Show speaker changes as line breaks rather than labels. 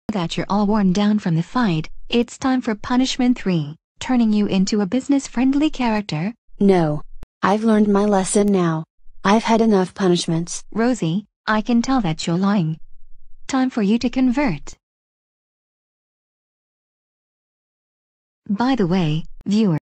that you're all worn down from the fight, it's time for punishment 3, turning you into a business-friendly character.
No. I've learned my lesson now. I've had enough punishments.
Rosie, I can tell that you're lying. Time for you to convert. By the way, viewer,